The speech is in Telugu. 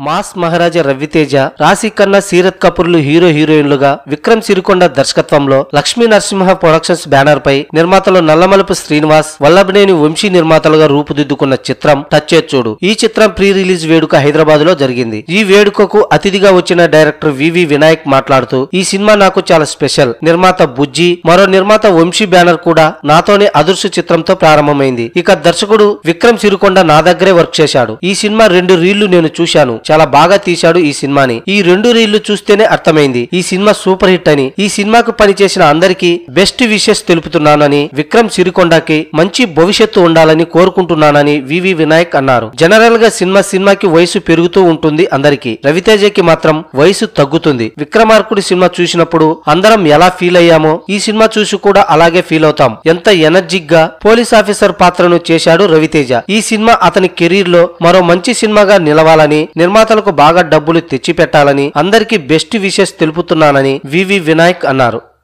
మాస్ మహారాజా రవితేజ, రాశిఖన్నా, సీరత్ కపూర్లు హీరో హీరోయిన్లుగా, విక్రమ్ సిరికొండ దర్శకత్వంలో లక్ష్మీ నరసింహ ప్రొడక్షన్స్ బ్యానర్ పై నిర్మాతలు నల్లమలుపు శ్రీనివాస్, వల్లభనేని వంశీ నిర్మాతలుగా రూపుదిద్దుకున్న చిత్రం టచ్ చేసి చూడు. ఈ చిత్రం ప్రీ రిలీజ్ వేడుక హైదరాబాద్ లో జరిగింది. ఈ వేడుకకు అతిథిగా వచ్చిన డైరెక్టర్ వివి వినాయక్ మాట్లాడుతూ, ఈ సినిమా నాకు చాలా స్పెషల్. నిర్మాత బుజ్జి, మరో నిర్మాత వంశీ బ్యానర్ కూడా నాతోనే అదృశ్య చిత్రంతో ప్రారంభమైంది. ఇక దర్శకుడు విక్రమ్ సిరికొండ నా దగ్గరే వర్క్ చేశాడు. ఈ సినిమా 2 రీళ్లు నేను చూశాను. చాలా బాగా తీశాడు ఈ సినిమాని. ఈ 2 రీళ్లు చూస్తేనే అర్థమైంది ఈ సినిమా సూపర్ హిట్ అని. ఈ సినిమాకు పనిచేసిన అందరికీ బెస్ట్ విషెస్ తెలుపుతున్నానని, విక్రమ్ సిరికొండకి మంచి భవిష్యత్తు ఉండాలని కోరుకుంటున్నానని వివి వినాయక్ అన్నారు. జనరల్ గా సినిమాకి వయసు పెరుగుతూ ఉంటుంది అందరికి. రవితేజకి మాత్రం వయసు తగ్గుతుంది. విక్రమార్కుడి సినిమా చూసినప్పుడు అందరం ఎలా ఫీల్ అయ్యామో ఈ సినిమా చూసి కూడా అలాగే ఫీల్ అవుతాం. ఎంత ఎనర్జిక్ గా పోలీస్ ఆఫీసర్ పాత్రను చేశాడు రవితేజ. ఈ సినిమా అతని కెరీర్ లో మరో మంచి సినిమాగా నిలవాలని, నిర్మాతలకు బాగా డబ్బులు తెచ్చిపెట్టాలని అందరికీ బెస్ట్ విషెస్ తెలుపుతున్నానని వివి వినాయక్ అన్నారు.